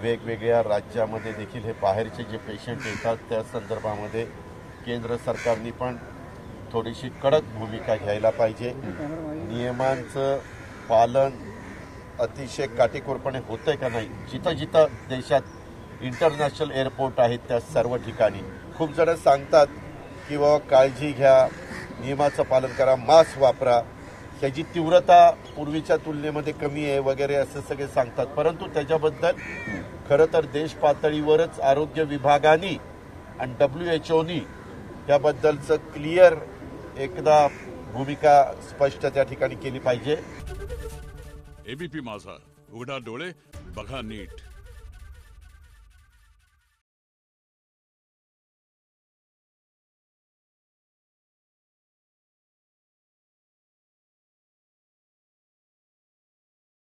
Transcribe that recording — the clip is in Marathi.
वेगवेगळ्या राज्यामध्ये देखील हे बाहेरचे जे पेशंट येतात त्या संदर्भामध्ये केंद्र सरकारने पण थोडीशी कडक भूमिका घ्यायला पाहिजे। नियमांचं पालन अतिशय काटेकोरपणे होतंय का नाही, जिथं जिथं देशात इंटरनॅशनल एअरपोर्ट आहेत त्या सर्व ठिकाणी खूप जण सांगतात की बाबा काळजी घ्या, नियमाचं पालन करा, मास्क वापरा, त्याची तीव्रता पूर्वीच्या तुलनेमध्ये कमी आहे वगैरे असं सगळे सांगतात। परंतु त्याच्याबद्दल खरं तर देश पातळीवरच आरोग्य विभागाने आणि WHOनी त्याबद्दलचं क्लिअर एकदा भूमिका स्पष्ट त्या ठिकाणी केली पाहिजे। ABP माझा, उघडा डोळे बघा नीट।